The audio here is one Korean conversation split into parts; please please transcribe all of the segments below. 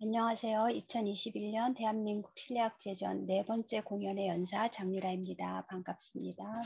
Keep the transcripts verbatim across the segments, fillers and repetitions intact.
안녕하세요. 이천이십일 년 대한민국 실내악제전 네 번째 공연의 연사 장유라입니다. 반갑습니다.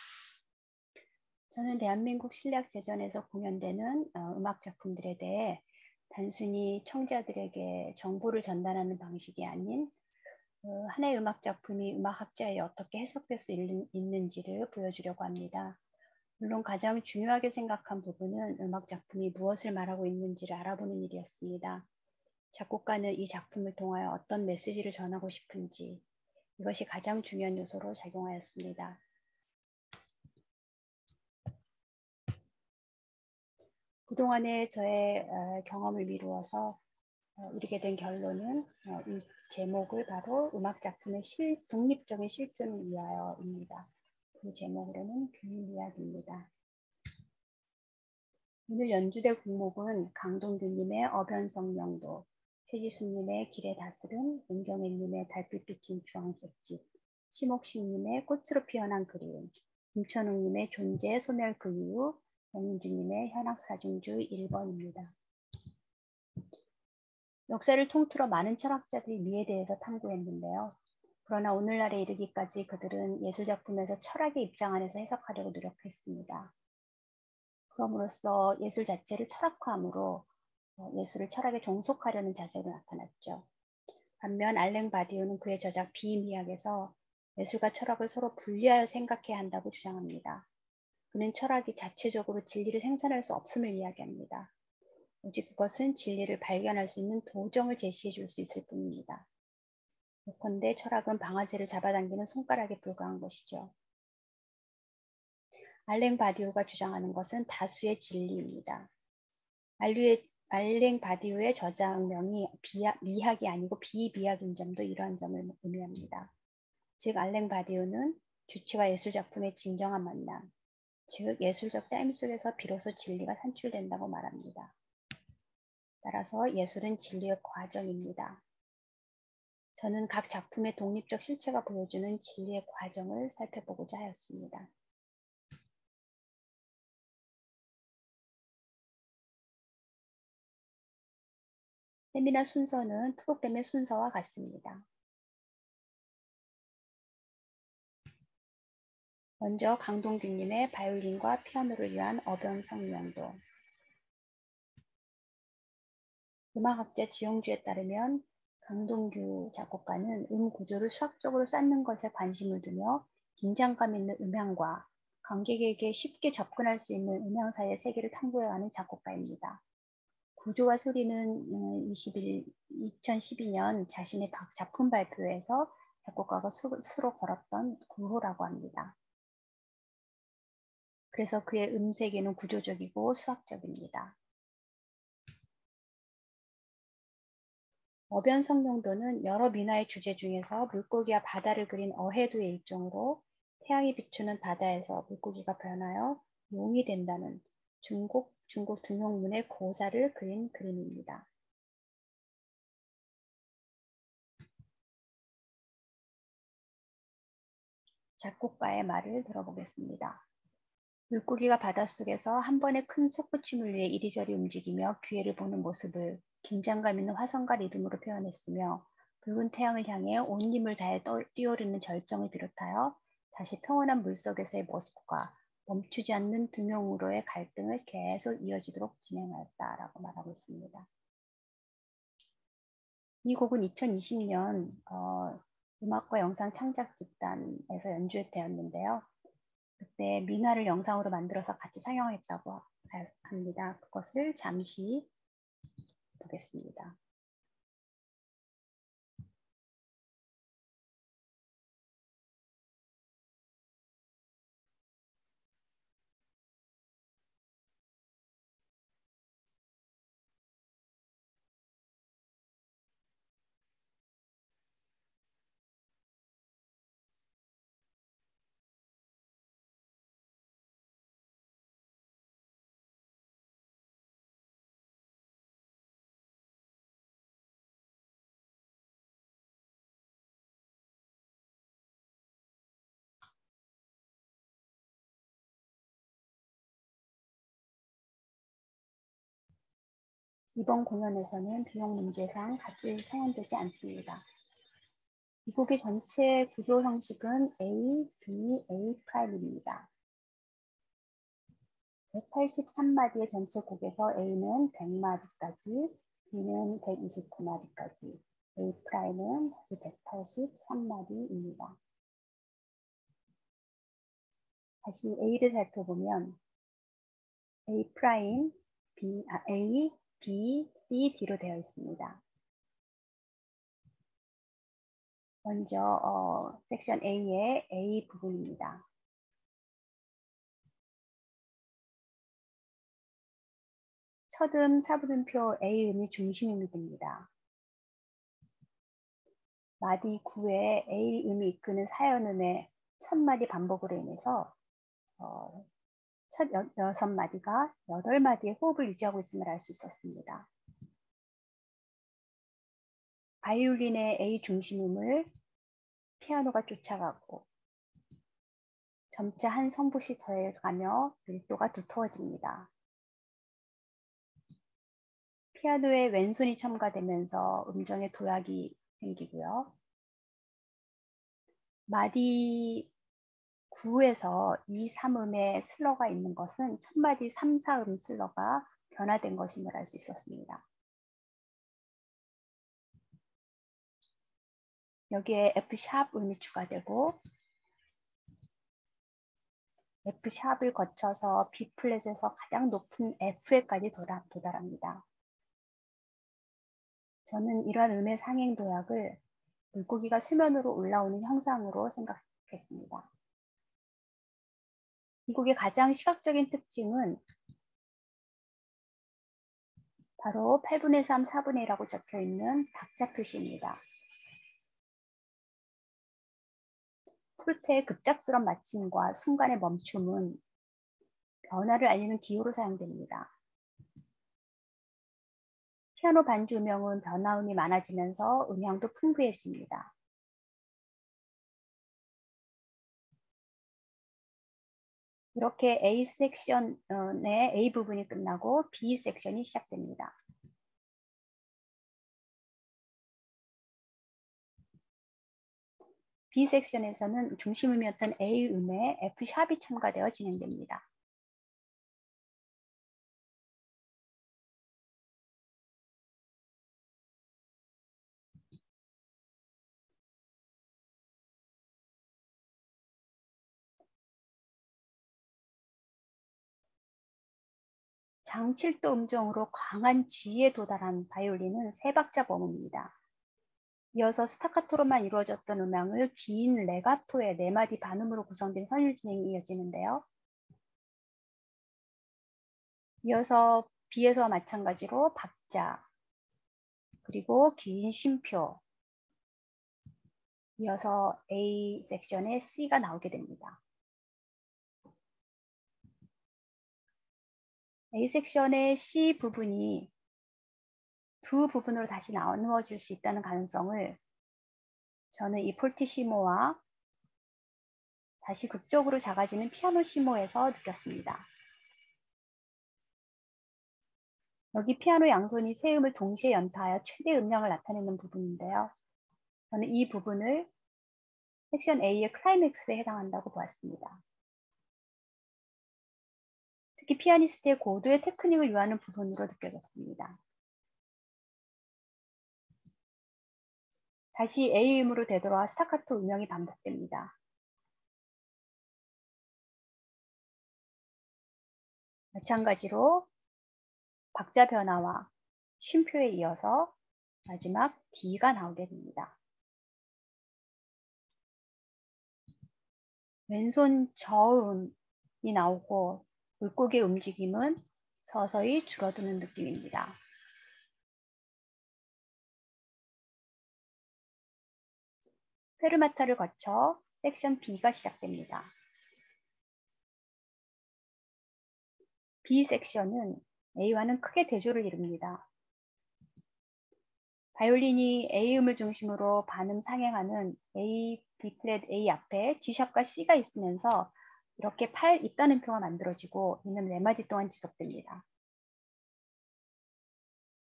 저는 대한민국 실내악제전에서 공연되는 어, 음악 작품들에 대해 단순히 청자들에게 정보를 전달하는 방식이 아닌 어, 하나의 음악 작품이 음악학자에 어떻게 해석될 수 있는, 있는지를 보여주려고 합니다. 물론 가장 중요하게 생각한 부분은 음악 작품이 무엇을 말하고 있는지를 알아보는 일이었습니다. 작곡가는 이 작품을 통하여 어떤 메시지를 전하고 싶은지 이것이 가장 중요한 요소로 작용하였습니다. 그동안의 저의 어, 경험을 미루어서 어, 이르게 된 결론은 어, 이 제목을 바로 음악 작품의 실, 독립적인 실존을 위하여입니다. 그 제목으로는 비밀 이야기입니다. 오늘 연주될 곡목은 강동규님의 어변성 명도, 최지수님의 길의 다스름, 은경애님의 달빛 비친 주황색집, 심옥식님의 꽃으로 피어난 그리움, 김천웅님의 존재 소멸 그 이후, 영민주님의 현악사중주 일 번입니다. 역사를 통틀어 많은 철학자들이 미에 대해서 탐구했는데요. 그러나 오늘날에 이르기까지 그들은 예술작품에서 철학의 입장 안에서 해석하려고 노력했습니다. 그럼으로써 예술 자체를 철학화함으로 예술을 철학에 종속하려는 자세로 나타났죠. 반면 알랭 바디우는 그의 저작 비미학에서 예술과 철학을 서로 분리하여 생각해야 한다고 주장합니다. 그는 철학이 자체적으로 진리를 생산할 수 없음을 이야기합니다. 오직 그것은 진리를 발견할 수 있는 도정을 제시해 줄 수 있을 뿐입니다. 예컨대 철학은 방아쇠를 잡아당기는 손가락에 불과한 것이죠. 알랭 바디우가 주장하는 것은 다수의 진리입니다. 알류의, 알랭 바디우의 저작명이 비하, 미학이 아니고 비미학인 점도 이러한 점을 의미합니다. 즉 알랭 바디우는 주체와 예술작품의 진정한 만남, 즉 예술적 짜임 속에서 비로소 진리가 산출된다고 말합니다. 따라서 예술은 진리의 과정입니다. 저는 각 작품의 독립적 실체가 보여주는 진리의 과정을 살펴보고자 하였습니다. 세미나 순서는 프로그램의 순서와 같습니다. 먼저 강동규님의 바이올린과 피아노를 위한 어변성 명도. 음악학자 지용주에 따르면 강동규 작곡가는 음 구조를 수학적으로 쌓는 것에 관심을 두며 긴장감 있는 음향과 관객에게 쉽게 접근할 수 있는 음향 사이의 세계를 탐구해가는 작곡가입니다. 구조와 소리는 이천십이 년 자신의 작품 발표에서 작곡가가 수로 걸었던 구호라고 합니다. 그래서 그의 음세계는 구조적이고 수학적입니다. 어변성 명도는 여러 민화의 주제 중에서 물고기와 바다를 그린 어해도의 일종으로 태양이 비추는 바다에서 물고기가 변하여 용이 된다는 중국, 중국 등용문의 고사를 그린 그림입니다. 작곡가의 말을 들어보겠습니다. 물고기가 바닷속에서 한 번의 큰 솟구침을 위해 이리저리 움직이며 기회를 보는 모습을 긴장감 있는 화성과 리듬으로 표현했으며 붉은 태양을 향해 온 힘을 다해 뛰어오르는 절정을 비롯하여 다시 평온한 물속에서의 모습과 멈추지 않는 등용으로의 갈등을 계속 이어지도록 진행하였다라고 말하고 있습니다. 이 곡은 이천이십 년 어, 음악과 영상 창작 집단에서 연주되었는데요. 그때 민화를 영상으로 만들어서 같이 상영했다고 합니다. 그것을 잠시 보겠습니다. 이번 공연에서는 비용 문제상 같이 사용되지 않습니다. 이 곡의 전체 구조 형식은 A, B, A'입니다. 백팔십삼 마디의 전체 곡에서 A는 백 마디까지, B는 백이십구 마디까지, A'는 백팔십삼 마디입니다. 다시 A를 살펴보면 A', B, 아, A, B, C, D로 되어 있습니다. 먼저 어, 섹션 A의 A 부분입니다. 첫음 사분음표 A음이 중심음이 됩니다. 마디 구에 A음이 이끄는 사연음의 첫 마디 반복으로 인해서 어, 첫 여, 여섯 마디가 여덟 마디의 호흡을 유지하고 있음을 알 수 있었습니다. 바이올린의 A 중심음을 피아노가 쫓아가고 점차 한 성부씩 더해가며 밀도가 두터워집니다. 피아노의 왼손이 첨가되면서 음정의 도약이 생기고요. 마디 구에서 이, 삼음의 슬러가 있는 것은 첫 마디 삼, 사음 슬러가 변화된 것임을 알 수 있었습니다. 여기에 F샵 음이 추가되고 F샵을 거쳐서 B플랫에서 가장 높은 F에까지 도달합니다. 저는 이러한 음의 상행 도약을 물고기가 수면으로 올라오는 현상으로 생각했습니다. 이 곡의 가장 시각적인 특징은 바로 팔분의 삼, 사분의 일이라고 적혀 있는 박자 표시입니다. 폴트의 급작스런 마침과 순간의 멈춤은 변화를 알리는 기호로 사용됩니다. 피아노 반주 음영은 변화음이 많아지면서 음향도 풍부해집니다. 이렇게 A 섹션의 A 부분이 끝나고 B 섹션이 시작됩니다. B 섹션에서는 중심음이었던 A 음에 F 샵이 첨가되어 진행됩니다. 장 칠 도 음정으로 강한 G에 도달한 바이올린은 세 박자 범위입니다. 이어서 스타카토로만 이루어졌던 음향을 긴 레가토의 네 마디 반음으로 구성된 선율 진행이 이어지는데요. 이어서 B에서와 마찬가지로 박자, 그리고 긴 쉼표, 이어서 A 섹션에 C가 나오게 됩니다. A 섹션의 C 부분이 두 부분으로 다시 나누어질 수 있다는 가능성을 저는 이 폴티시모와 다시 극적으로 작아지는 피아노시모에서 느꼈습니다. 여기 피아노 양손이 세 음을 동시에 연타하여 최대 음량을 나타내는 부분인데요. 저는 이 부분을 섹션 A의 클라이맥스에 해당한다고 보았습니다. 특히 피아니스트의 고도의 테크닉을 요하는 부분으로 느껴졌습니다. 다시 A음으로 되돌아와 스타카토 음영이 반복됩니다. 마찬가지로 박자 변화와 쉼표에 이어서 마지막 D가 나오게 됩니다. 왼손 저음이 나오고 물고기의 움직임은 서서히 줄어드는 느낌입니다. 페르마타를 거쳐 섹션 B가 시작됩니다. B 섹션은 A와는 크게 대조를 이룹니다. 바이올린이 A음을 중심으로 반음 상행하는 A, B플랫 A 앞에 G샵과 C가 있으면서 이렇게 팔 있다는 표가 만들어지고 이는 네 마디 동안 지속됩니다.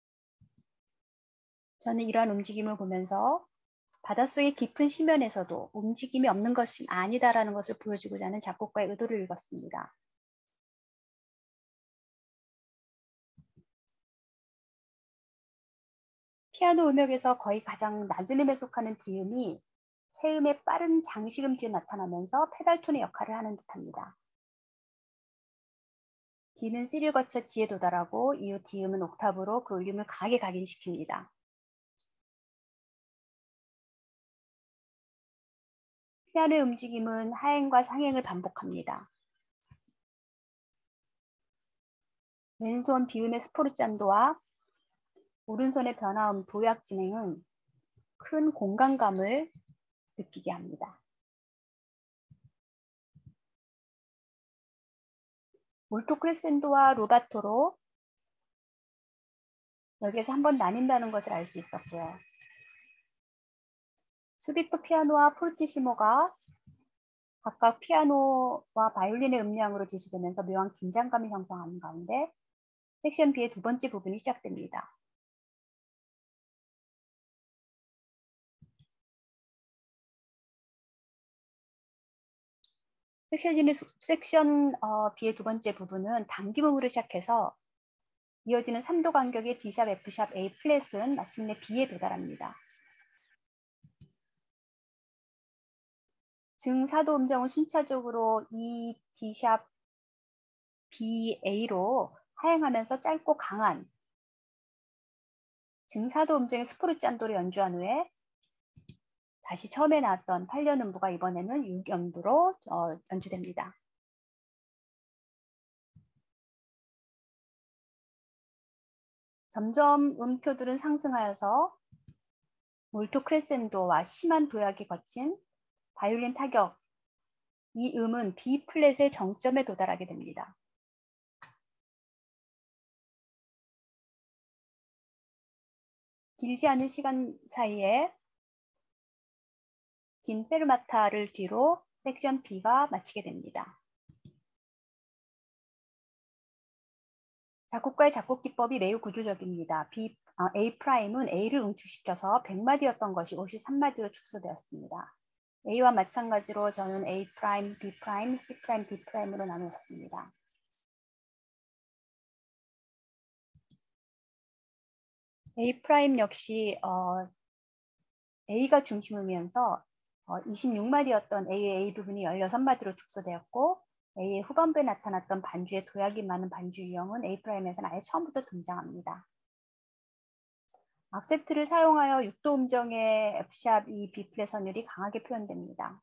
저는 이러한 움직임을 보면서 바닷속의 깊은 심연에서도 움직임이 없는 것이 아니다라는 것을 보여주고자 하는 작곡가의 의도를 읽었습니다. 피아노 음역에서 거의 가장 낮은 음에 속하는 D음이 세음의 빠른 장식음 뒤에 나타나면서 페달톤의 역할을 하는 듯합니다. D는 C를 거쳐 G에 도달하고 이후 D음은 옥타브로 그 울림을 강하게 각인시킵니다. 피아노의 움직임은 하행과 상행을 반복합니다. 왼손 비음의 스포르잔도와 오른손의 변화음 도약 진행은 큰 공간감을 느끼게 합니다. 몰토 크레센도와 루바토로 여기에서 한번 나뉜다는 것을 알 수 있었고요. 수비토 피아노와 포르티시모가 각각 피아노와 바이올린의 음량으로 지시되면서 묘한 긴장감을 형성하는 가운데 섹션 B의 두 번째 부분이 시작됩니다. 섹션, 섹션 어, B의 두 번째 부분은 당김음으로 시작해서 이어지는 삼 도 간격의 D샵, F샵, A 플랫은 마침내 B에 도달합니다. 증 사 도 음정은 순차적으로 E, D샵, B, A로 하행하면서 짧고 강한 증 사 도 음정의 스포르잔도를 연주한 후에 다시 처음에 나왔던 팔 년 음부가 이번에는 육 연도로 어, 연주됩니다. 점점 음표들은 상승하여서 몰토 크레센도와 심한 도약이 거친 바이올린 타격, 이 음은 B 플랫의 정점에 도달하게 됩니다. 길지 않은 시간 사이에 긴 페르마타를 뒤로 섹션 B가 마치게 됩니다. 작곡가의 작곡 기법이 매우 구조적입니다. B, 어, A'은 A를 응축시켜서 백 마디였던 것이 오십삼 마디로 축소되었습니다. A와 마찬가지로 저는 A', B', C', D'으로 나누었습니다. A' 역시 어, A가 중심이면서 어, 이십육 마디였던 A의 A 부분이 십육 마디로 축소되었고 A의 후반부에 나타났던 반주의 도약이 많은 반주 유형은 A'에서는 아예 처음부터 등장합니다. 악센트를 사용하여 육 도 음정의 F샵, E, B 플랫 선율이 강하게 표현됩니다.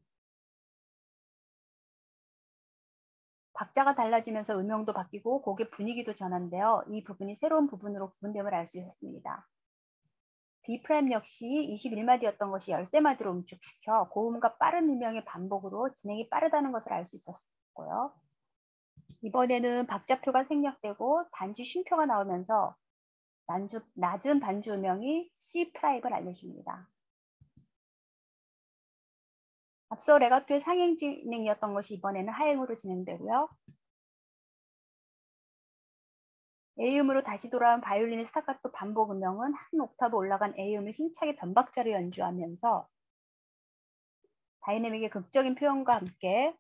박자가 달라지면서 음영도 바뀌고 곡의 분위기도 전환되어 이 부분이 새로운 부분으로 구분됨을 알 수 있었습니다. B' 역시 이십일 마디였던 것이 십삼 마디로 응축시켜 고음과 빠른 음영의 반복으로 진행이 빠르다는 것을 알 수 있었고요. 이번에는 박자표가 생략되고 단지 쉼표가 나오면서 난주, 낮은 반주 음영이 C'을 알려줍니다. 앞서 레가토의 상행 진행이었던 것이 이번에는 하행으로 진행되고요. A음으로 다시 돌아온 바이올린의 스타카토 반복 음영은 한 옥타브 올라간 A음을 힘차게 변박자로 연주하면서 다이내믹의 극적인 표현과 함께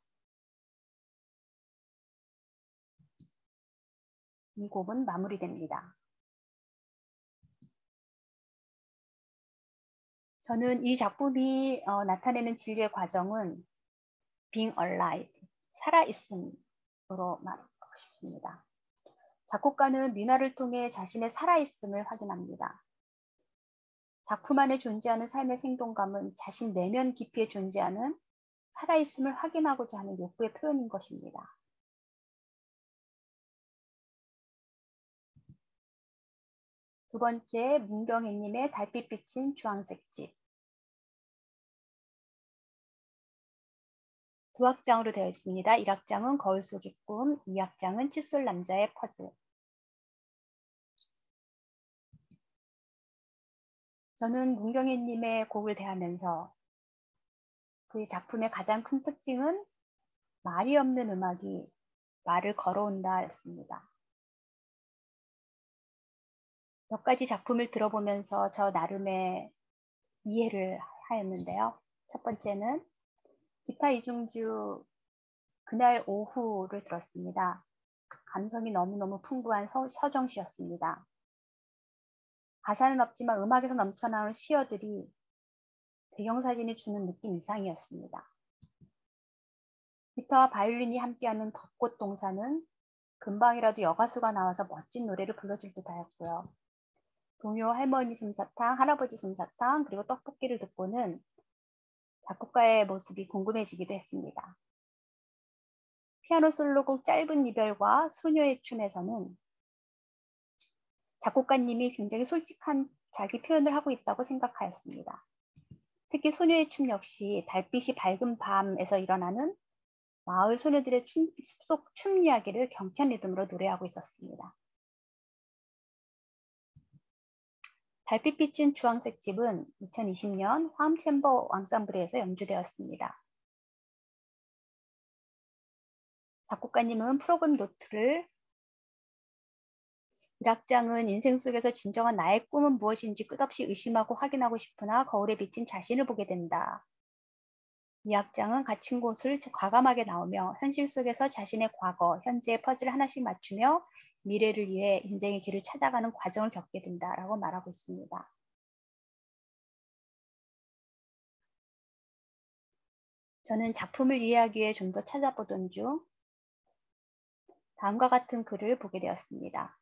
이 곡은 마무리됩니다. 저는 이 작품이 어, 나타내는 진리의 과정은 being alive, 살아있음으로 말하고 싶습니다. 작곡가는 민화를 통해 자신의 살아있음을 확인합니다. 작품 안에 존재하는 삶의 생동감은 자신 내면 깊이에 존재하는 살아있음을 확인하고자 하는 욕구의 표현인 것입니다. 두 번째, 문경혜님의 달빛 비친 주황색 집. 두 악장으로 되어 있습니다. 일 악장은 거울 속의 꿈, 이 악장은 칫솔 남자의 퍼즐. 저는 문경혜님의 곡을 대하면서 그의 작품의 가장 큰 특징은 말이 없는 음악이 말을 걸어온다 였습니다. 몇 가지 작품을 들어보면서 저 나름의 이해를 하였는데요. 첫 번째는 기타 이중주 그날 오후를 들었습니다. 감성이 너무너무 풍부한 서, 서정시였습니다. 가사는 없지만 음악에서 넘쳐나오는 시어들이 배경사진이 주는 느낌 이상이었습니다. 기타와 바이올린이 함께하는 벚꽃 동산은 금방이라도 여가수가 나와서 멋진 노래를 불러줄 듯 하였고요. 동요 할머니 솜사탕, 할아버지 솜사탕, 그리고 떡볶이를 듣고는 작곡가의 모습이 궁금해지기도 했습니다. 피아노 솔로곡 짧은 이별과 소녀의 춤에서는 작곡가님이 굉장히 솔직한 자기 표현을 하고 있다고 생각하였습니다. 특히 소녀의 춤 역시 달빛이 밝은 밤에서 일어나는 마을 소녀들의 춤, 숲속 춤 이야기를 경쾌한 리듬으로 노래하고 있었습니다. 달빛 비친 주황색 집은 이천이십 년 화음 챔버 앙상블에서 연주되었습니다. 작곡가님은 프로그램 노트를 일악장은 인생 속에서 진정한 나의 꿈은 무엇인지 끝없이 의심하고 확인하고 싶으나 거울에 비친 자신을 보게 된다. 이악장은 갇힌 곳을 과감하게 나오며 현실 속에서 자신의 과거, 현재의 퍼즐을 하나씩 맞추며 미래를 위해 인생의 길을 찾아가는 과정을 겪게 된다라고 말하고 있습니다. 저는 작품을 이해하기 위해 좀 더 찾아보던 중 다음과 같은 글을 보게 되었습니다.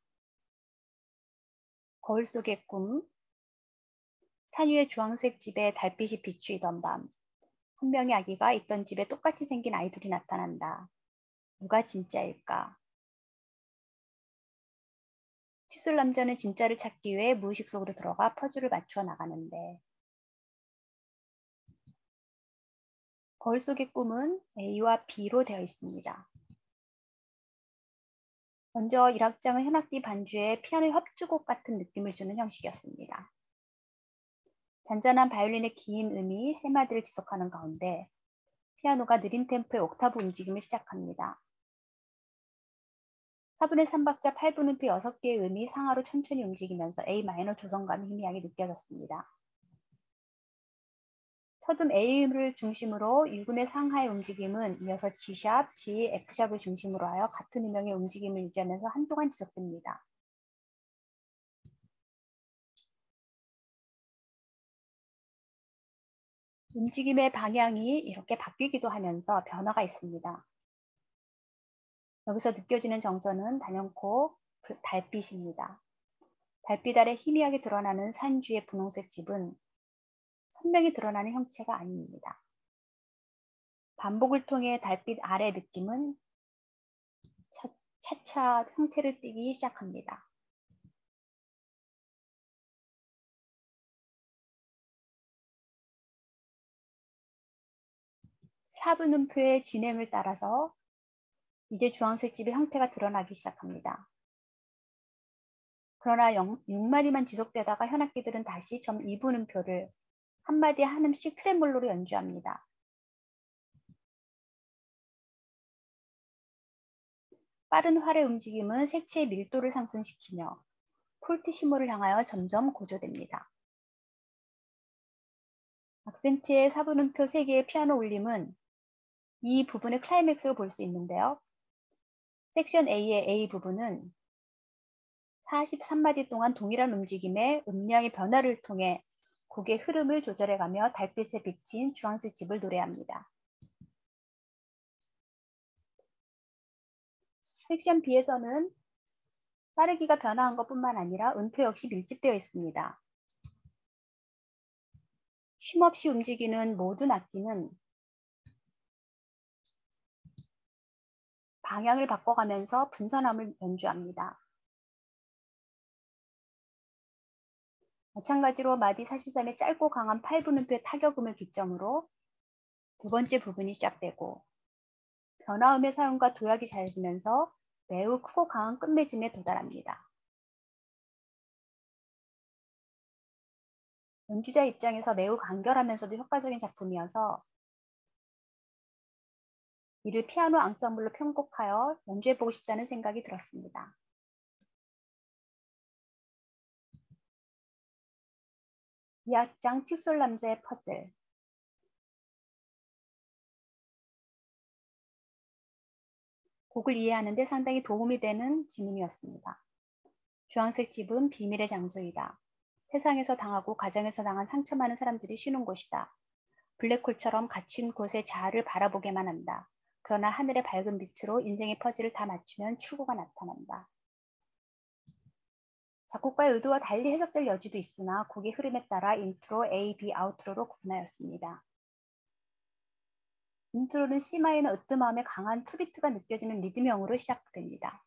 거울 속의 꿈, 산 위의 주황색 집에 달빛이 비추이던 밤, 한 명의 아기가 있던 집에 똑같이 생긴 아이들이 나타난다. 누가 진짜일까? 칫솔 남자는 진짜를 찾기 위해 무의식 속으로 들어가 퍼즐을 맞추어 나가는데 거울 속의 꿈은 A와 B로 되어 있습니다. 먼저 일악장은 현악기 반주에 피아노 협주곡 같은 느낌을 주는 형식이었습니다. 잔잔한 바이올린의 긴 음이 세 마디를 지속하는 가운데 피아노가 느린 템포의 옥타브 움직임을 시작합니다. 사분의 삼 박자 팔 분음표 여섯 개의 음이 상하로 천천히 움직이면서 A 마이너 조성감이 희미하게 느껴졌습니다. 첫음 A음을 중심으로 육 음의 상하의 움직임은 이어서 G샵, G, F샵을 중심으로 하여 같은 음역의 움직임을 유지하면서 한동안 지속됩니다. 움직임의 방향이 이렇게 바뀌기도 하면서 변화가 있습니다. 여기서 느껴지는 정서는 단연코 달빛입니다. 달빛 아래 희미하게 드러나는 산주의 분홍색 집은 선명히 드러나는 형체가 아닙니다. 반복을 통해 달빛 아래 느낌은 차차 형태를 띠기 시작합니다. 사 분음표의 진행을 따라서 이제 주황색 집의 형태가 드러나기 시작합니다. 그러나 육 마디만 지속되다가 현악기들은 다시 점 이 분음표를 한 마디 한 음씩 트레몰로로 연주합니다. 빠른 활의 움직임은 색채의 밀도를 상승시키며 폴티시모를 향하여 점점 고조됩니다. 악센트의 사 분음표 세 개의 피아노 울림은 이 부분의 클라이맥스로 볼 수 있는데요. 섹션 A의 A 부분은 사십삼 마디 동안 동일한 움직임의 음량의 변화를 통해 곡의 흐름을 조절해가며 달빛에 비친 주황색 집을 노래합니다. 섹션 B에서는 빠르기가 변화한 것뿐만 아니라 음표 역시 밀집되어 있습니다. 쉼없이 움직이는 모든 악기는 방향을 바꿔가면서 분선함을 연주합니다. 마찬가지로 마디 사십삼의 짧고 강한 팔 분음표의 타격음을 기점으로 두 번째 부분이 시작되고 변화음의 사용과 도약이 자해지면서 매우 크고 강한 끝맺음에 도달합니다. 연주자 입장에서 매우 간결하면서도 효과적인 작품이어서 이를 피아노 앙상블로 편곡하여 연주해보고 싶다는 생각이 들었습니다. 이 악장 칫솔 남자의 퍼즐. 곡을 이해하는 데 상당히 도움이 되는 지문이었습니다. 주황색 집은 비밀의 장소이다. 세상에서 당하고 가정에서 당한 상처 많은 사람들이 쉬는 곳이다. 블랙홀처럼 갇힌 곳의 자아를 바라보게만 한다. 그러나 하늘의 밝은 빛으로 인생의 퍼즐을 다 맞추면 출구가 나타난다. 작곡가의 의도와 달리 해석될 여지도 있으나 곡의 흐름에 따라 인트로, A, B, 아우트로로 구분하였습니다. 인트로는 C 마이너 으뜸함에 강한 투비트가 느껴지는 리듬형으로 시작됩니다.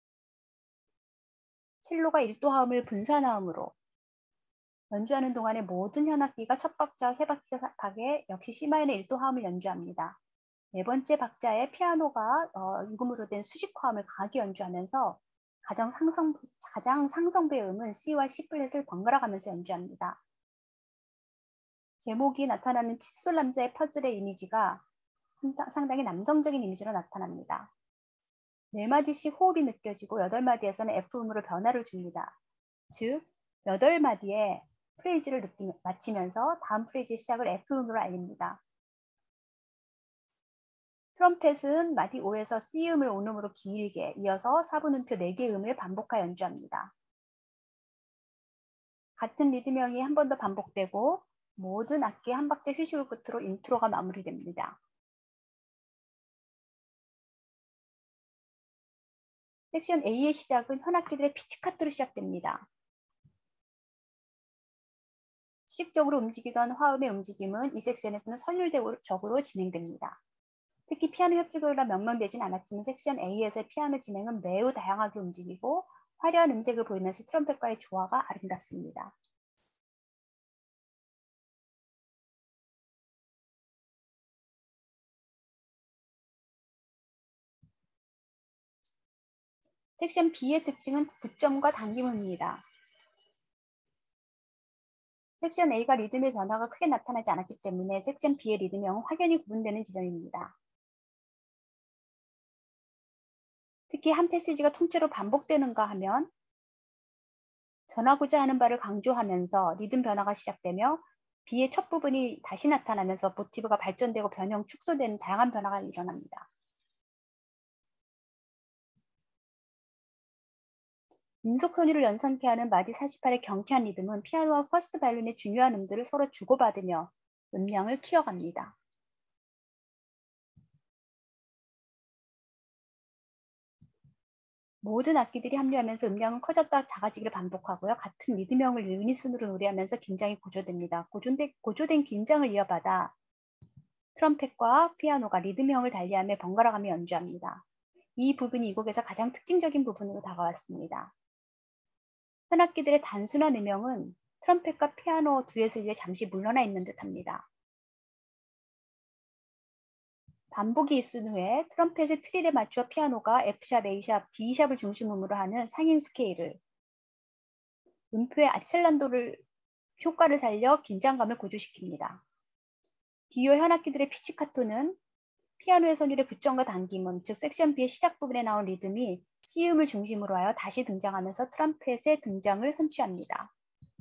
첼로가 일 도 화음을 분산화음으로 연주하는 동안에 모든 현악기가 첫 박자와 세 박자 박에 역시 C 마이너 일 도 화음을 연주합니다. 네 번째 박자에 피아노가 어, 임금으로 된 수식화음을 강하게 연주하면서 가장 상성, 가장 상성배의 음은 C와 C 플랫을 번갈아 가면서 연주합니다. 제목이 나타나는 칫솔 남자의 퍼즐의 이미지가 상당히 남성적인 이미지로 나타납니다. 네 마디씩 호흡이 느껴지고 여덟 마디에서는 F음으로 변화를 줍니다. 즉, 여덟 마디에 프레이즈를 느끼, 마치면서 다음 프레이즈의 시작을 F음으로 알립니다. 트럼펫은 마디 오에서 C음을 오음으로 길게 이어서 사 분음표 네 개의 음을 반복하여 연주합니다. 같은 리듬형이 한 번 더 반복되고 모든 악기의 한 박자 휴식을 끝으로 인트로가 마무리됩니다. 섹션 A의 시작은 현악기들의 피치카토로 시작됩니다. 수직적으로 움직이던 화음의 움직임은 이 섹션에서는 선율적으로 진행됩니다. 특히 피아노 협주곡이라 명명되진 않았지만 섹션 A에서의 피아노 진행은 매우 다양하게 움직이고 화려한 음색을 보이면서 트럼펫과의 조화가 아름답습니다. 섹션 B의 특징은 득점과 당김음입니다. 섹션 A가 리듬의 변화가 크게 나타나지 않았기 때문에 섹션 B의 리듬형은 확연히 구분되는 지점입니다. 특히 한 패시지가 통째로 반복되는가 하면 전하고자 하는 바를 강조하면서 리듬 변화가 시작되며 B의 첫 부분이 다시 나타나면서 모티브가 발전되고 변형, 축소되는 다양한 변화가 일어납니다. 민속 선율을 연상케 하는 마디 사십팔의 경쾌한 리듬은 피아노와 퍼스트 바이올린의 중요한 음들을 서로 주고받으며 음량을 키워갑니다. 모든 악기들이 합류하면서 음량은 커졌다 작아지기를 반복하고요. 같은 리듬형을 유닛순으로 노래하면서 긴장이 고조됩니다. 고조된, 고조된 긴장을 이어받아 트럼펫과 피아노가 리듬형을 달리하며 번갈아가며 연주합니다. 이 부분이 이 곡에서 가장 특징적인 부분으로 다가왔습니다. 현악기들의 단순한 음영은 트럼펫과 피아노 듀엣을 위해 잠시 물러나 있는 듯합니다. 반복이 있은 후에 트럼펫의 트릴에 맞춰 피아노가 F샵, A샵, D샵을 중심음으로 하는 상행 스케일을 음표의 아첼란도를 효과를 살려 긴장감을 고조시킵니다. 뒤이어 현악기들의 피치카토는 피아노의 선율의 붙점과 당김음, 즉 섹션 B의 시작 부분에 나온 리듬이 C음을 중심으로 하여 다시 등장하면서 트럼펫의 등장을 선취합니다.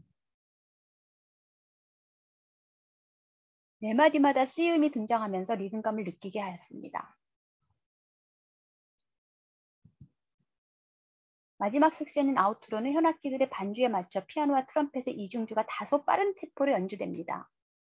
네 마디마다 C음이 등장하면서 리듬감을 느끼게 하였습니다. 마지막 섹션인 아우트로는 현악기들의 반주에 맞춰 피아노와 트럼펫의 이중주가 다소 빠른 템포로 연주됩니다.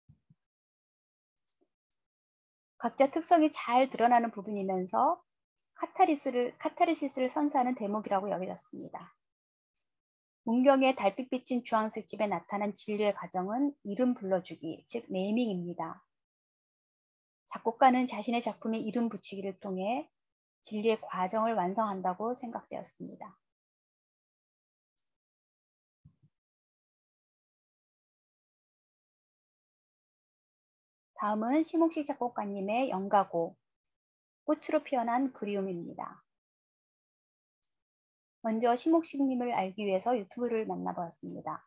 각자 특성이 잘 드러나는 부분이면서 카타리스를, 카타르시스를 선사하는 대목이라고 여겨졌습니다. 문경의 달빛 비친 주황색 집에 나타난 진리의 과정은 이름 불러주기, 즉 네이밍입니다. 작곡가는 자신의 작품에 이름 붙이기를 통해 진리의 과정을 완성한다고 생각되었습니다. 다음은 심옥식 작곡가님의 연가곡, 꽃으로 피어난 그리움입니다. 먼저 심옥식님을 알기 위해서 유튜브를 만나보았습니다.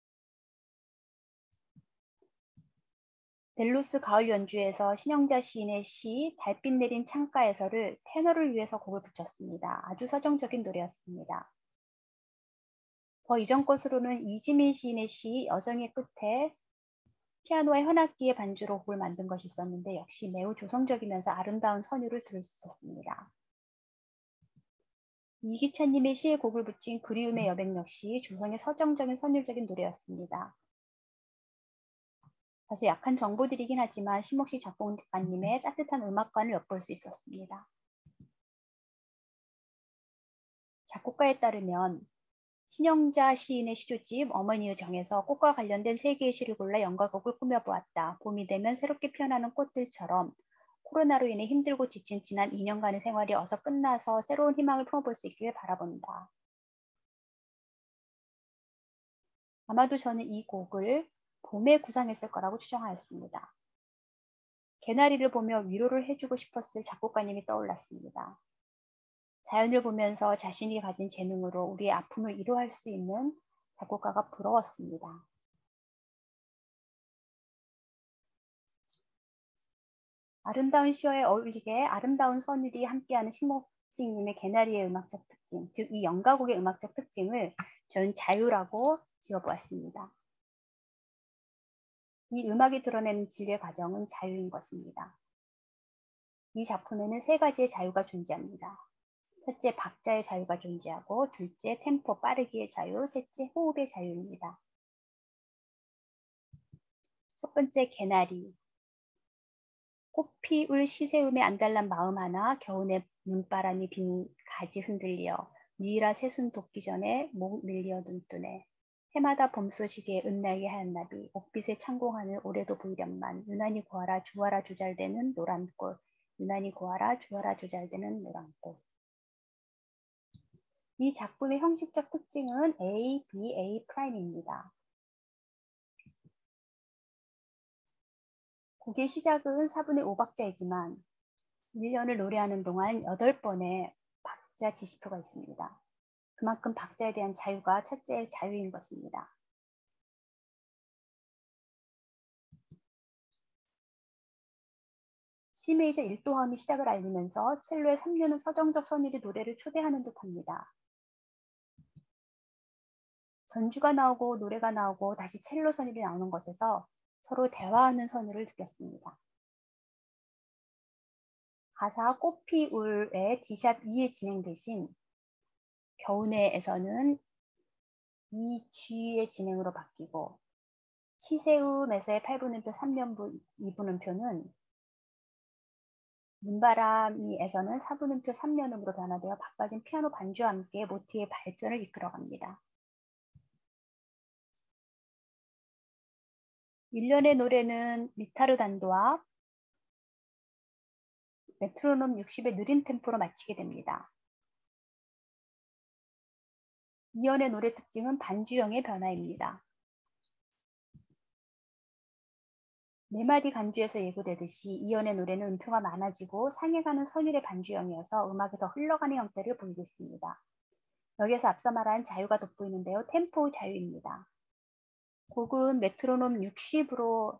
델로스 가을 연주에서 신영자 시인의 시 달빛 내린 창가에서를 테너를 위해서 곡을 붙였습니다. 아주 서정적인 노래였습니다. 더 이전 것으로는 이지민 시인의 시 여정의 끝에 피아노와 현악기의 반주로 곡을 만든 것이 있었는데 역시 매우 조성적이면서 아름다운 선율을 들을 수 있었습니다. 이기찬님의 시에 곡을 붙인 그리움의 여백 역시 조성의 서정적인 선율적인 노래였습니다. 다소 약한 정보들이긴 하지만 심옥식 작곡가님의 따뜻한 음악관을 엿볼 수 있었습니다. 작곡가에 따르면 신영자 시인의 시조집 어머니의 정에서 꽃과 관련된 세 개의 시를 골라 연가곡을 꾸며보았다. 봄이 되면 새롭게 피어나는 꽃들처럼 코로나로 인해 힘들고 지친 지난 이 년간의 생활이 어서 끝나서 새로운 희망을 품어볼 수 있기를 바라본다. 아마도 저는 이 곡을 봄에 구상했을 거라고 추정하였습니다. 개나리를 보며 위로를 해주고 싶었을 작곡가님이 떠올랐습니다. 자연을 보면서 자신이 가진 재능으로 우리의 아픔을 위로할 수 있는 작곡가가 부러웠습니다. 아름다운 시어에 어울리게 아름다운 선율이 함께하는 심옥식님의 개나리의 음악적 특징, 즉 이 연가곡의 음악적 특징을 저는 자유라고 지어보았습니다. 이 음악이 드러내는 진리의 과정은 자유인 것입니다. 이 작품에는 세 가지의 자유가 존재합니다. 첫째, 박자의 자유가 존재하고, 둘째, 템포 빠르기의 자유, 셋째, 호흡의 자유입니다. 첫 번째, 개나리. 꽃피 울 시새움의 안달난 마음 하나, 겨우내 눈바람이 빈 가지 흔들려, 유일아 새순 돋기 전에 목 늘려 눈뜨네. 해마다 봄 소식에 은날개 하얀 나비, 옥빛의 창공하늘 올해도 보이련만, 유난히 고와라 주와라 조잘대는 노란꽃, 유난히 고와라 주와라 조잘대는 노란꽃. 이 작품의 형식적 특징은 A, B, A'입니다. 곡의 시작은 사분의 오 박자이지만 일 년을 노래하는 동안 여덟 번의 박자 지시표가 있습니다. 그만큼 박자에 대한 자유가 첫째의 자유인 것입니다. C 메이저 일 도화음이 시작을 알리면서 첼로의 삼 년은 서정적 선율이 노래를 초대하는 듯합니다. 전주가 나오고 노래가 나오고 다시 첼로 선율이 나오는 것에서 서로 대화하는 선율을 느꼈습니다. 가사 꽃피울의 D샵 이에 진행되신 겨우내에서는 이 G의 진행으로 바뀌고 시세움에서의 팔 분음표 삼 년분 이 분음표는 눈바람이에서는 사 분음표 삼 년음으로 변화되어 바빠진 피아노 반주와 함께 모티의 발전을 이끌어갑니다. 일 년의 노래는 리타르 단도와 메트로놈 육십의 느린 템포로 마치게 됩니다. 이 연의 노래 특징은 반주형의 변화입니다. 네 마디 간주에서 예고되듯이 이 연의 노래는 음표가 많아지고 상해가는 선율의 반주형이어서 음악이 더 흘러가는 형태를 보이겠습니다. 여기에서 앞서 말한 자유가 돋보이는데요. 템포 자유입니다. 곡은 메트로놈 육십으로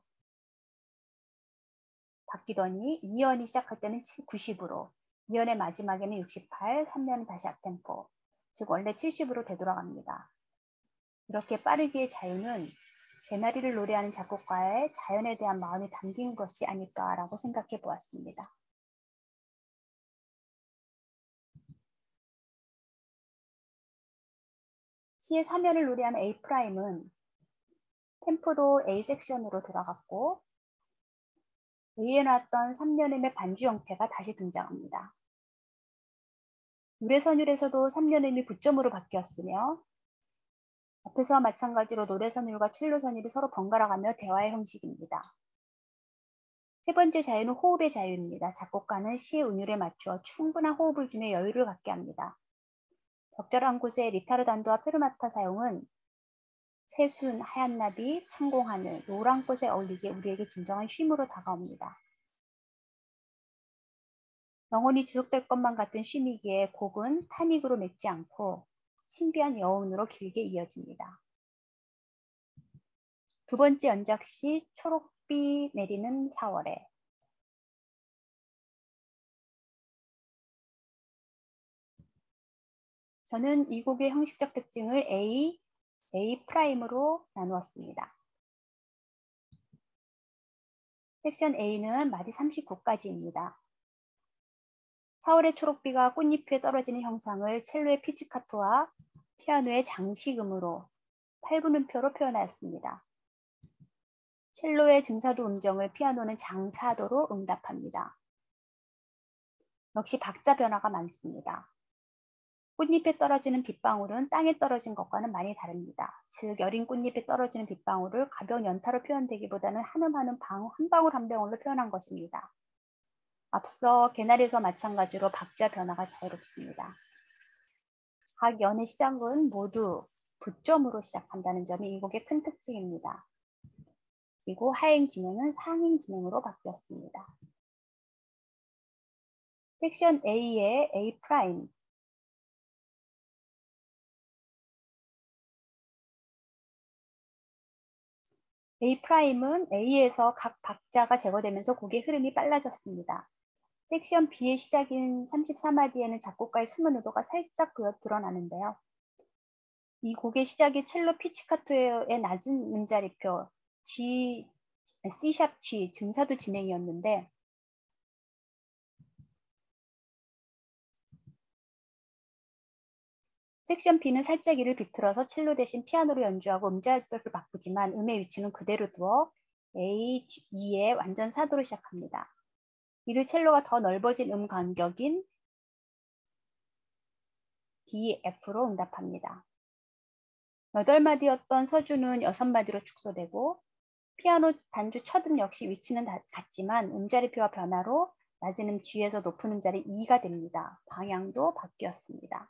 바뀌더니 이 연이 시작할 때는 구십으로, 이 연의 마지막에는 육십팔, 삼 년은 다시 앞템포, 즉 원래 칠십으로 되돌아갑니다. 이렇게 빠르기의 자유는 개나리를 노래하는 작곡가의 자연에 대한 마음이 담긴 것이 아닐까라고 생각해 보았습니다. C의 삼 연을 노래하는 A'은 템포도 A 섹션으로 들어갔고 A에 나왔던 삼 년음의 반주 형태가 다시 등장합니다. 노래 선율에서도 삼 년음이 구 점으로 바뀌었으며 앞에서와 마찬가지로 노래 선율과 첼로 선율이 서로 번갈아가며 대화의 형식입니다. 세 번째 자유는 호흡의 자유입니다. 작곡가는 시의 운율에 맞추어 충분한 호흡을 주며 여유를 갖게 합니다. 적절한 곳에 리타르 단도와 페르마타 사용은 새순, 하얀 나비, 창공하늘, 노란 꽃에 어울리게 우리에게 진정한 쉼으로 다가옵니다. 영원히 지속될 것만 같은 쉼이기에 곡은 타닉으로 맺지 않고 신비한 여운으로 길게 이어집니다. 두 번째 연작시 초록비 내리는 사월에. 저는 이 곡의 형식적 특징을 A, A 프라임으로 나누었습니다. 섹션 A는 마디 삼십구까지입니다. 사월의 초록비가 꽃잎에 떨어지는 형상을 첼로의 피치카토와 피아노의 장식음으로 팔 분음표로 표현하였습니다. 첼로의 증사도 음정을 피아노는 장사도로 응답합니다. 역시 박자 변화가 많습니다. 꽃잎에 떨어지는 빗방울은 땅에 떨어진 것과는 많이 다릅니다. 즉 여린 꽃잎에 떨어지는 빗방울을 가벼운 연타로 표현되기보다는 한음한음 한 방울 한 방울로 표현한 것입니다. 앞서 개나리에서 마찬가지로 박자 변화가 자유롭습니다. 각 연의 시작은 모두 부점으로 시작한다는 점이 이 곡의 큰 특징입니다. 그리고 하행 진행은 상행 진행으로 바뀌었습니다. 섹션 A의 A 프라임. A 프라임은 A에서 각 박자가 제거되면서 곡의 흐름이 빨라졌습니다. 섹션 B의 시작인 삼십사 마디에는 작곡가의 숨은 의도가 살짝 드러나는데요. 이 곡의 시작이 첼로 피치카토의 낮은 음자리표 G, C샵 G 증사도 진행이었는데 섹션 B는 살짝 이를 비틀어서 첼로 대신 피아노로 연주하고 음자리표를 바꾸지만 음의 위치는 그대로 두어 A, E의 완전 사도로 시작합니다. 이를 첼로가 더 넓어진 음 간격인 D, F로 응답합니다. 여덟 마디였던 서주는 여섯 마디로 축소되고 피아노 반주 첫음 역시 위치는 같지만 음자리표와 변화로 낮은 음 G에서 높은 음자리 E가 됩니다. 방향도 바뀌었습니다.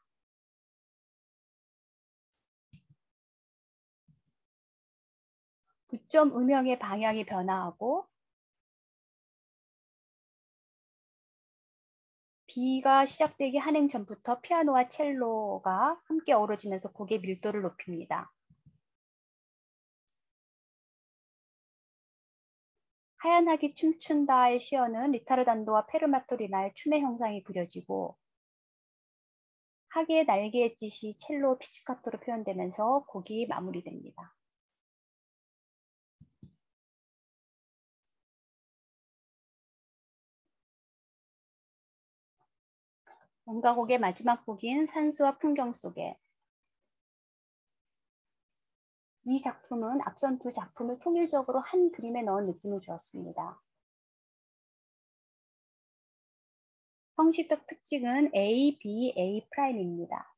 구점 음영의 방향이 변화하고 B가 시작되기 한 행 전부터 피아노와 첼로가 함께 어우러지면서 곡의 밀도를 높입니다. 하얀하기 춤춘다의 시어는 리타르단도와 페르마토리나의 춤의 형상이 그려지고 하계의 날개의 짓이 첼로 피치카토로 표현되면서 곡이 마무리됩니다. 연가곡의 마지막 곡인 산수와 풍경 속에. 이 작품은 앞선 두 작품을 통일적으로 한 그림에 넣은 느낌을 주었습니다. 형식적 특징은 A, B, A 프라임입니다.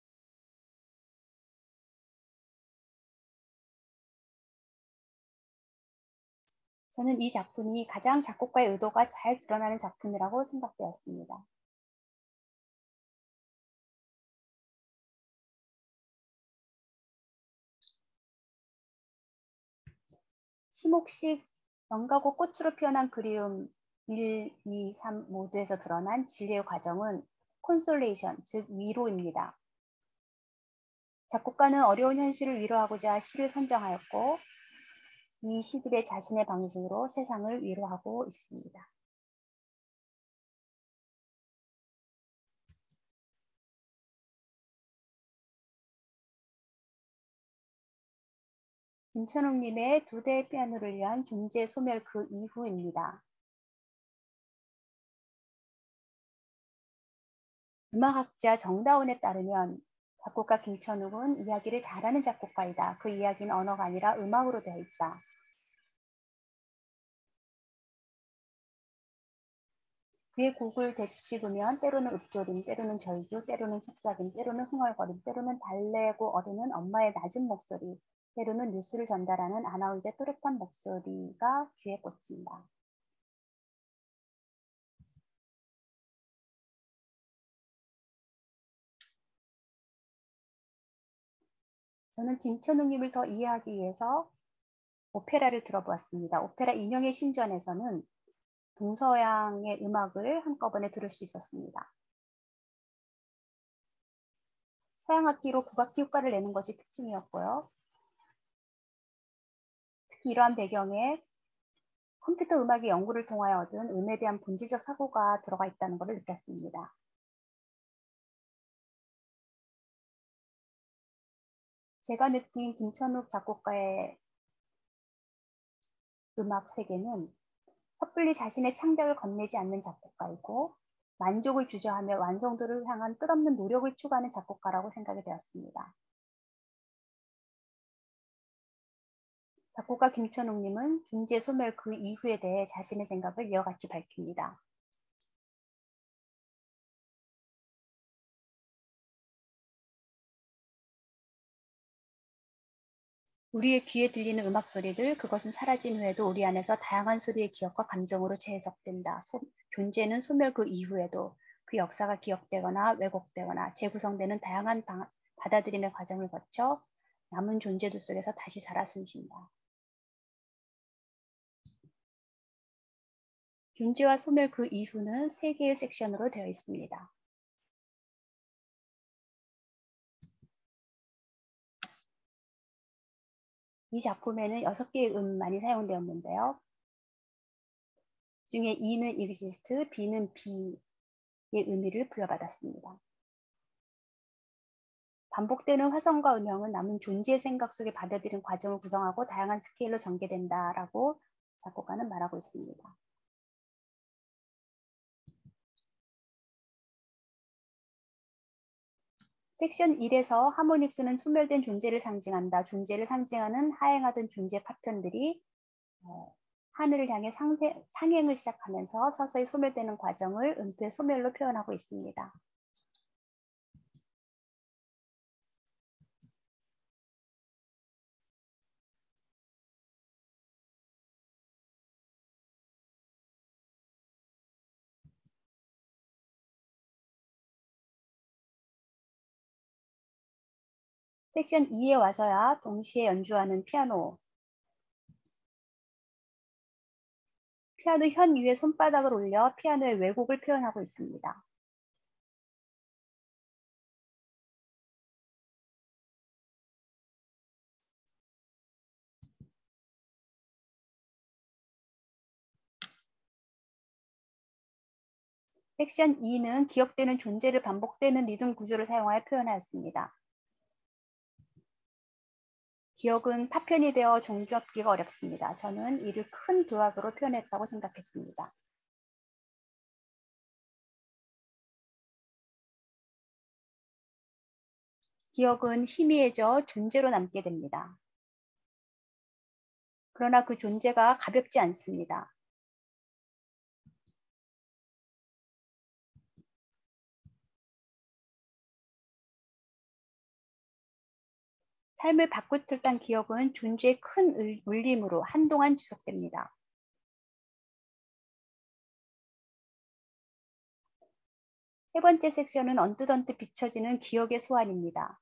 저는 이 작품이 가장 작곡가의 의도가 잘 드러나는 작품이라고 생각되었습니다. 시목식 연가곡 꽃으로 표현한 그리움 일, 이, 삼 모두에서 드러난 진리의 과정은 콘솔레이션, 즉 위로입니다. 작곡가는 어려운 현실을 위로하고자 시를 선정하였고 이 시들의 자신의 방식으로 세상을 위로하고 있습니다. 김천웅님의 두 대의 피아노를 위한 존재 소멸 그 이후입니다. 음악학자 정다운에 따르면 작곡가 김천욱은 이야기를 잘하는 작곡가이다. 그 이야기는 언어가 아니라 음악으로 되어 있다. 그의 곡을 되씹으면 때로는 읊조림, 때로는 절규, 때로는 속삭임, 때로는 흥얼거림, 때로는 달래고 어르는 엄마의 낮은 목소리, 때로는 뉴스를 전달하는 아나운서의 또렷한 목소리가 귀에 꽂힌다. 저는 김천욱님을 더 이해하기 위해서 오페라를 들어보았습니다. 오페라 인형의 신전에서는 동서양의 음악을 한꺼번에 들을 수 있었습니다. 서양 악기로 국악기 효과를 내는 것이 특징이었고요. 특히 이러한 배경에 컴퓨터 음악의 연구를 통하여 얻은 음에 대한 본질적 사고가 들어가 있다는 것을 느꼈습니다. 제가 느낀 김천욱 작곡가의 음악 세계는 섣불리 자신의 창작을 건네지 않는 작곡가이고 만족을 주저하며 완성도를 향한 끝없는 노력을 추구하는 작곡가라고 생각이 되었습니다. 작곡가 김천욱님은 존재 소멸 그 이후에 대해 자신의 생각을 이와 같이 밝힙니다. 우리의 귀에 들리는 음악 소리들, 그것은 사라진 후에도 우리 안에서 다양한 소리의 기억과 감정으로 재해석된다. 소, 존재는 소멸 그 이후에도 그 역사가 기억되거나 왜곡되거나 재구성되는 다양한 방, 받아들임의 과정을 거쳐 남은 존재들 속에서 다시 살아 숨쉰다. 존재와 소멸 그 이후는 세 개의 섹션으로 되어 있습니다. 이 작품에는 여섯 개의 음만이 사용되었는데요. 중에 E는 exist, B는 B의 의미를 부여받았습니다. 반복되는 화성과 음영은 남은 존재의 생각 속에 받아들인 과정을 구성하고 다양한 스케일로 전개된다라고 작곡가는 말하고 있습니다. 섹션 일에서 하모닉스는 소멸된 존재를 상징한다. 존재를 상징하는 하행하던 존재 파편들이 어, 하늘을 향해 상세, 상행을 시작하면서 서서히 소멸되는 과정을 음표의 소멸로 표현하고 있습니다. 섹션 이에 와서야 동시에 연주하는 피아노. 피아노 현 위에 손바닥을 올려 피아노의 왜곡을 표현하고 있습니다. 섹션 이는 기억되는 존재를 반복되는 리듬 구조를 사용하여 표현하였습니다. 기억은 파편이 되어 종잡기가 어렵습니다. 저는 이를 큰 도약으로 표현했다고 생각했습니다. 기억은 희미해져 존재로 남게 됩니다. 그러나 그 존재가 가볍지 않습니다. 삶을 바꾸틀 딴 기억은 존재의 큰 울림으로 한동안 지속됩니다. 세 번째 섹션은 언뜻 언뜻 비춰지는 기억의 소환입니다.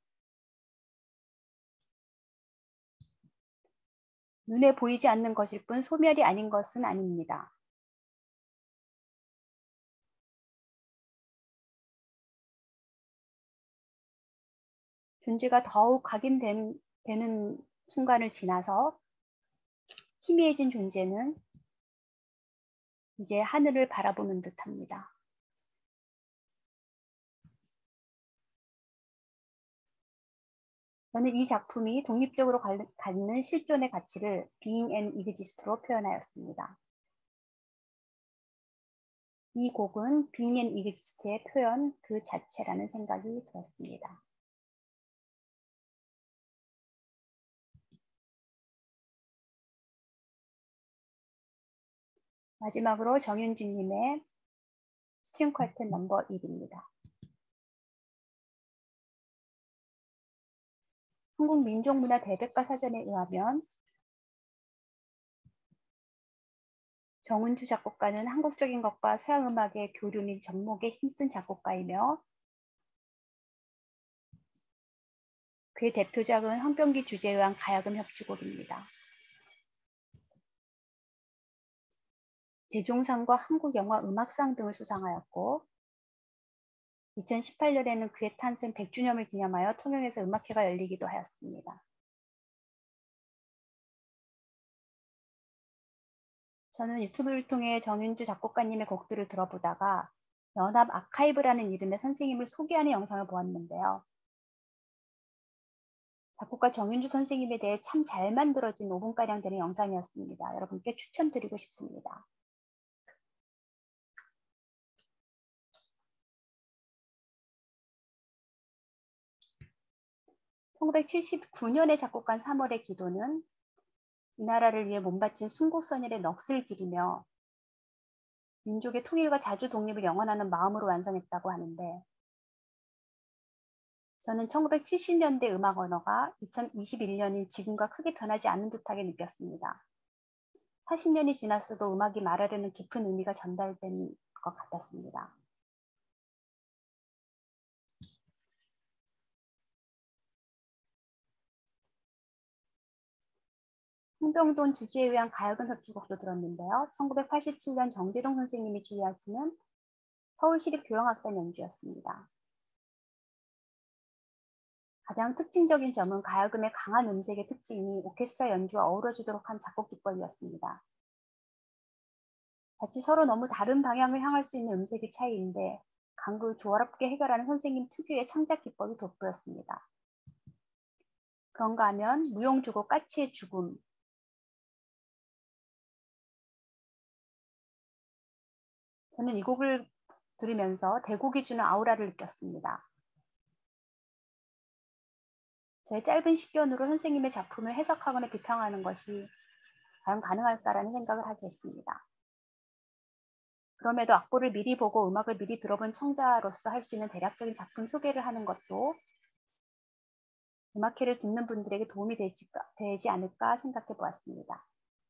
눈에 보이지 않는 것일 뿐 소멸이 아닌 것은 아닙니다. 존재가 더욱 각인되는 순간을 지나서 희미해진 존재는 이제 하늘을 바라보는 듯합니다. 저는 이 작품이 독립적으로 갖는 실존의 가치를 being and exist로 표현하였습니다. 이 곡은 being and exist의 표현 그 자체라는 생각이 들었습니다. 마지막으로 정윤주님의 스트링 쿼텟 넘버 일입니다. 한국민족문화 대백과 사전에 의하면 정은주 작곡가는 한국적인 것과 서양 음악의 교류 및 접목에 힘쓴 작곡가이며 그의 대표작은 황병기 주제에 의한 가야금 협주곡입니다. 대종상과 한국영화음악상 등을 수상하였고 이천십팔 년에는 그의 탄생 백 주년을 기념하여 통영에서 음악회가 열리기도 하였습니다. 저는 유튜브를 통해 정윤주 작곡가님의 곡들을 들어보다가 연합 아카이브라는 이름의 선생님을 소개하는 영상을 보았는데요. 작곡가 정윤주 선생님에 대해 참 잘 만들어진 오 분가량 되는 영상이었습니다. 여러분께 추천드리고 싶습니다. 천구백칠십구 년에 작곡한 삼월의 기도는 이 나라를 위해 몸바친 순국선열의 넋을 기리며 민족의 통일과 자주 독립을 영원하는 마음으로 완성했다고 하는데, 저는 천구백칠십 년대 음악 언어가 이천이십일 년인 지금과 크게 변하지 않는 듯하게 느꼈습니다. 사십 년이 지났어도 음악이 말하려는 깊은 의미가 전달된 것 같았습니다. 홍병돈 주지에 의한 가야금 협주곡도 들었는데요. 천구백팔십칠 년 정재동 선생님이 지휘하시는 서울시립교향악단 연주였습니다. 가장 특징적인 점은 가야금의 강한 음색의 특징이 오케스트라 연주와 어우러지도록 한 작곡 기법이었습니다. 마치 서로 너무 다른 방향을 향할 수 있는 음색의 차이인데 간극을 조화롭게 해결하는 선생님 특유의 창작 기법이 돋보였습니다. 그런가 하면 무용주곡 까치의 죽음, 저는 이 곡을 들으면서 대곡이 주는 아우라를 느꼈습니다. 저의 짧은 식견으로 선생님의 작품을 해석하거나 비평하는 것이 과연 가능할까라는 생각을 하게 했습니다. 그럼에도 악보를 미리 보고 음악을 미리 들어본 청자로서 할 수 있는 대략적인 작품 소개를 하는 것도 음악회를 듣는 분들에게 도움이 되지, 되지 않을까 생각해 보았습니다.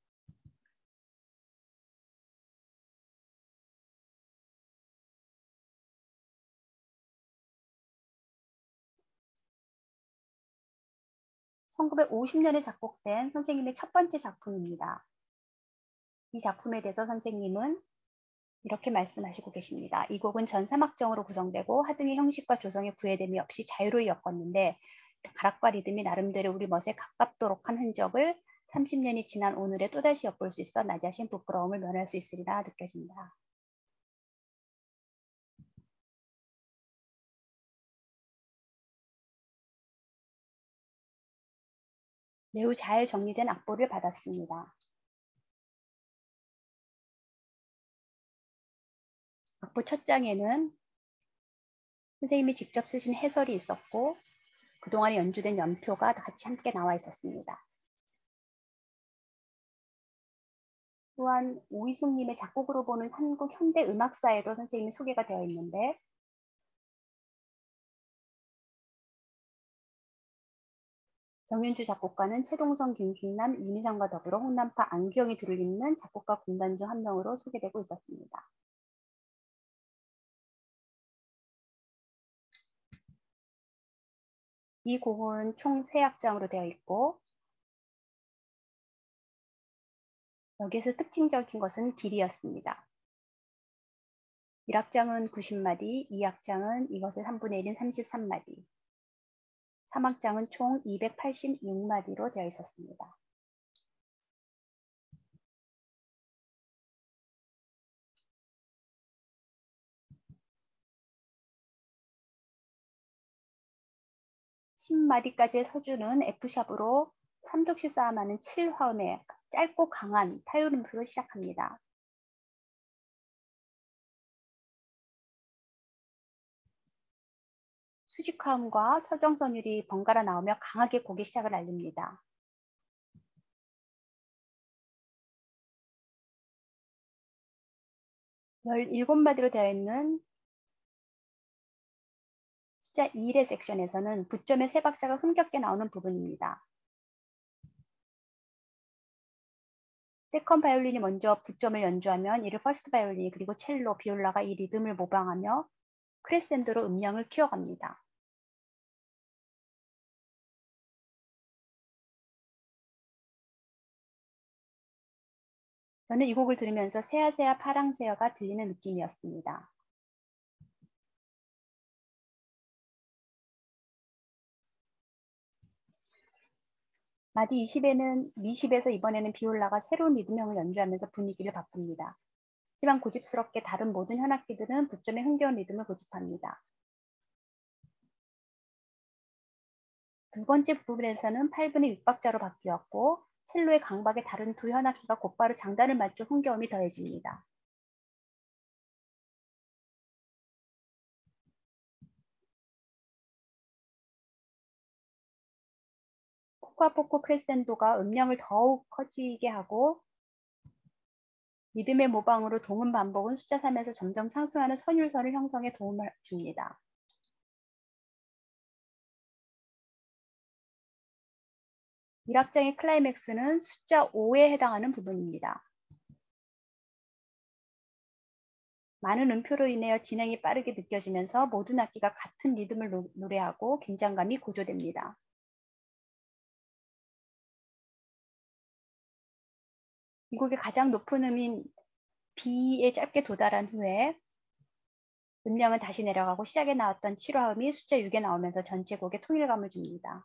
천구백오십 년에 작곡된 선생님의 첫 번째 작품입니다. 이 작품에 대해서 선생님은 이렇게 말씀하시고 계십니다. 이 곡은 전 삼악정으로 구성되고 하등의 형식과 조성의 구애됨이 없이 자유로이 엮었는데 가락과 리듬이 나름대로 우리 멋에 가깝도록 한 흔적을 삼십 년이 지난 오늘에 또다시 엿볼 수 있어 나 자신 부끄러움을 면할 수 있으리라 느껴집니다. 매우 잘 정리된 악보를 받았습니다. 악보 첫 장에는 선생님이 직접 쓰신 해설이 있었고 그동안에 연주된 연표가 같이 함께 나와 있었습니다. 또한 오이숙님의 작곡으로 보는 한국 현대 음악사에도 선생님이 소개가 되어 있는데 정윤주 작곡가는 최동선, 김순남, 윤희상과 더불어 홍남파, 안기영이 둘을 잇는 작곡가 군단 중 한 명으로 소개되고 있었습니다. 이 곡은 총 세 악장으로 되어 있고 여기에서 특징적인 것은 길이였습니다. 일 악장은 구십 마디, 이 악장은 이것의 삼분의 일인 삼십삼 마디, 삼 악장은 총 이백팔십육 마디로 되어 있었습니다. 십 마디까지의 서주는 F샵으로 삼독시 싸움하는 칠 화음의 짧고 강한 타율음표로 시작합니다. 수직화음과 서정선율이 번갈아 나오며 강하게 곡의 시작을 알립니다. 열일곱 마디로 되어 있는 숫자 이일의 섹션에서는 부점의 세 박자가 흥겹게 나오는 부분입니다. 세컨 바이올린이 먼저 부점을 연주하면 이를 퍼스트 바이올린이 그리고 첼로, 비올라가 이 리듬을 모방하며 크레센도로 음량을 키워갑니다. 저는 이 곡을 들으면서 새야새야 파랑새야가 들리는 느낌이었습니다. 마디 이십에는 미십에서 이번에는 비올라가 새로운 리듬형을 연주하면서 분위기를 바꿉니다. 하지만 고집스럽게 다른 모든 현악기들은 부점의 흥겨운 리듬을 고집합니다. 두 번째 부분에서는 팔 분의 육 박자로 바뀌었고 첼로의 강박에 다른 두 현악기가 곧바로 장단을 맞춘 흥겨움이 더해집니다. 포카포코 크레센도가 음량을 더욱 커지게 하고 리듬의 모방으로 동음 반복은 숫자 삼에서 점점 상승하는 선율선을 형성에 도움을 줍니다. 일 악장의 클라이맥스는 숫자 오에 해당하는 부분입니다. 많은 음표로 인하여 진행이 빠르게 느껴지면서 모든 악기가 같은 리듬을 노, 노래하고 긴장감이 고조됩니다. 이 곡의 가장 높은 음인 B에 짧게 도달한 후에 음량은 다시 내려가고 시작에 나왔던 칠 화음이 숫자 육에 나오면서 전체 곡에 통일감을 줍니다.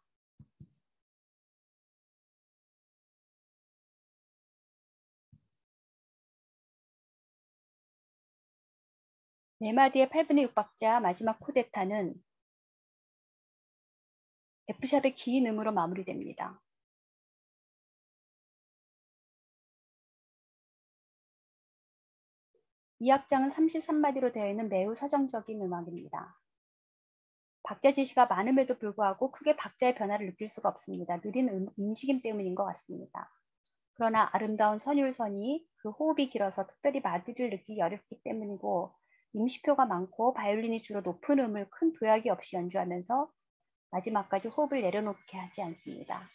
네 마디의 팔 분의 육 박자 마지막 쿠데타는 F샵의 긴 음으로 마무리됩니다. 이 악장은 삼십삼 마디로 되어 있는 매우 서정적인 음악입니다. 박자 지시가 많음에도 불구하고 크게 박자의 변화를 느낄 수가 없습니다. 느린 음, 움직임 때문인 것 같습니다. 그러나 아름다운 선율선이 그 호흡이 길어서 특별히 마디를 느끼기 어렵기 때문이고 임시표가 많고 바이올린이 주로 높은 음을 큰 도약이 없이 연주하면서 마지막까지 호흡을 내려놓게 하지 않습니다.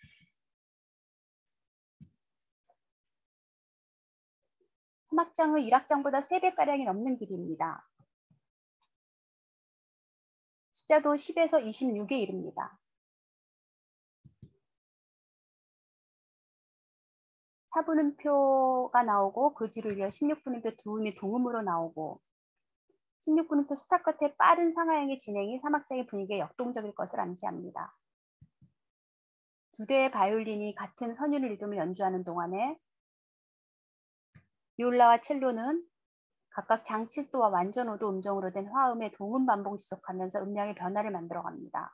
삼 악장은 일 악장보다 세 배가량이 넘는 길이입니다. 숫자도 십에서 이십육에 이릅니다. 사 분음표가 나오고 그 뒤를 이어 십육 분음표 두 음이 동음으로 나오고 십육 분음표 스타커트의 빠른 상하향의 진행이 삼 악장의 분위기에 역동적일 것을 암시합니다. 두 대의 바이올린이 같은 선율 리듬을 연주하는 동안에 비올라와 첼로는 각각 장 칠 도와 완전 오 도 음정으로 된 화음의 동음 반복을 지속하면서 음량의 변화를 만들어갑니다.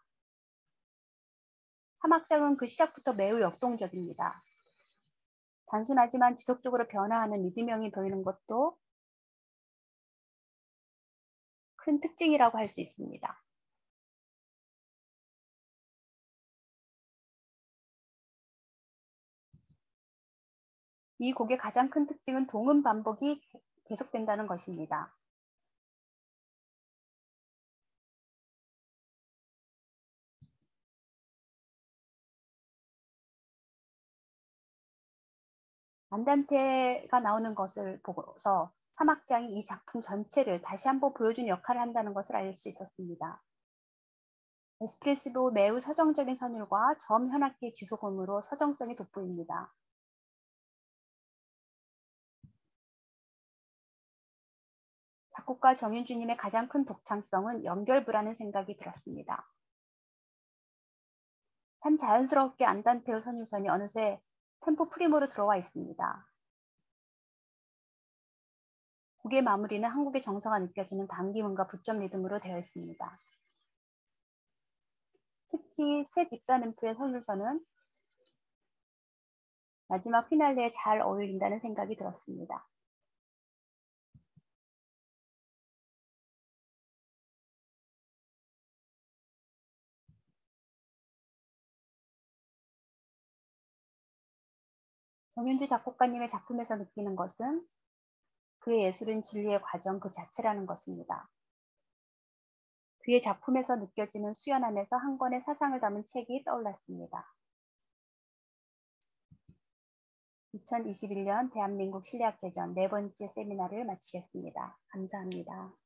삼 악장은 그 시작부터 매우 역동적입니다. 단순하지만 지속적으로 변화하는 리듬형이 보이는 것도 큰 특징이라고 할 수 있습니다. 이 곡의 가장 큰 특징은 동음 반복이 계속된다는 것입니다. 안단테가 나오는 것을 보고서 삼 악장이 이 작품 전체를 다시 한번 보여준 역할을 한다는 것을 알 수 있었습니다. 에스프레시도 매우 서정적인 선율과 점 현악기의 지속음으로 서정성이 돋보입니다. 작곡가 정윤주님의 가장 큰 독창성은 연결부라는 생각이 들었습니다. 참 자연스럽게 안단테의 선율선이 어느새 템포 프리모로 들어와 있습니다. 곡의 마무리는 한국의 정서가 느껴지는 당김음과 붙점 리듬으로 되어 있습니다. 특히 셋 입단음표의 선율선은 마지막 피날레에 잘 어울린다는 생각이 들었습니다. 정윤주 작곡가님의 작품에서 느끼는 것은 그의 예술은 진리의 과정 그 자체라는 것입니다. 그의 작품에서 느껴지는 수연함에서 한 권의 사상을 담은 책이 떠올랐습니다. 이천이십일 년 대한민국 실내악제전 네 번째 세미나를 마치겠습니다. 감사합니다.